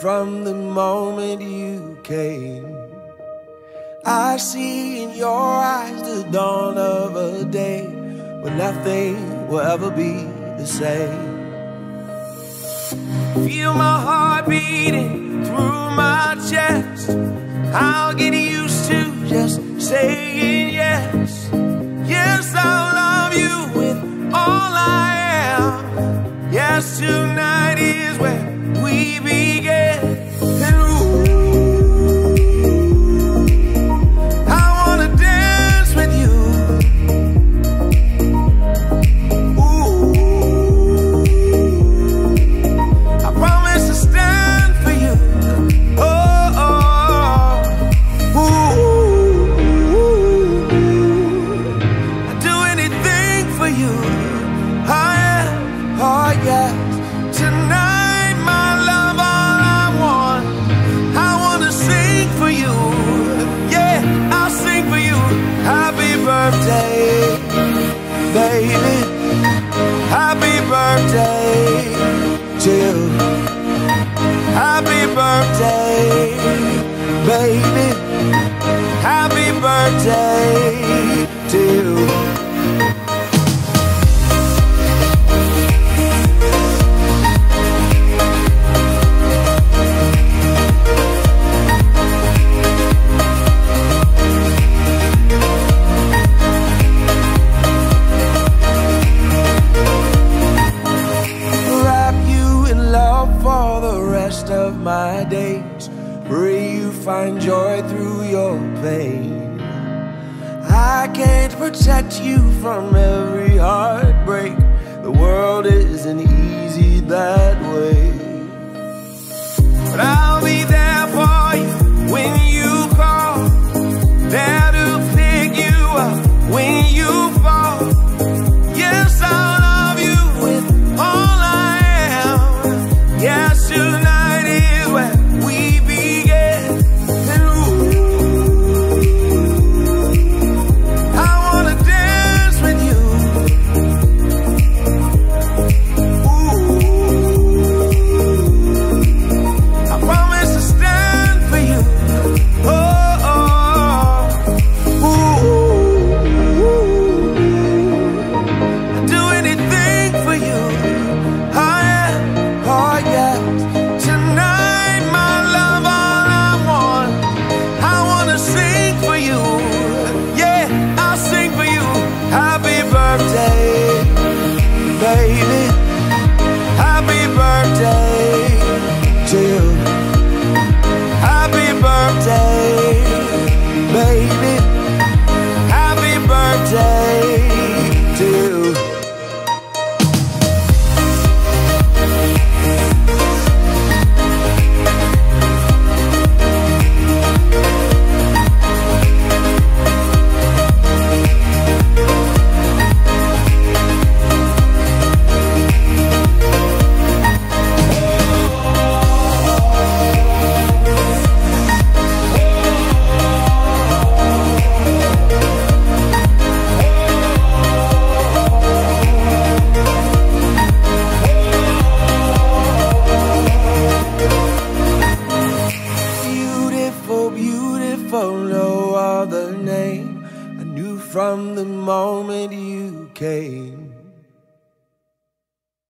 from the moment you came. I see in your eyes the dawn of a day when nothing will ever be the same. Feel my heart beating through my chest. I'll get used to just saying yes. Yes, I'll love you with all I am. Yes, tonight is where we begin. And ooh, I wanna dance with you. Ooh, I promise to stand for you. Oh, oh, ooh, I'd do anything for you. Oh yeah, oh yeah. Tonight, my love, all I want. I wanna sing for you. Yeah, I'll sing for you. Happy birthday, baby. Happy birthday to you. Happy birthday, baby. Happy birthday to you. Of my days, pray you find joy through your pain. I can't protect you from every heartbreak. The world isn't easy that way, but I'll be there for you when you call, there to pick you up when you fall. Yes, I'll love you with all I am. Yes, tonight we begin. And ooh, I wanna dance with you. Ooh, I promise to stand for you. Oh, oh, ooh, I'd do anything for you. Oh yeah, oh yeah. Baby, happy birthday to you. Happy birthday, baby. Happy birthday to you. Beautiful, no other name. I knew from the moment you came.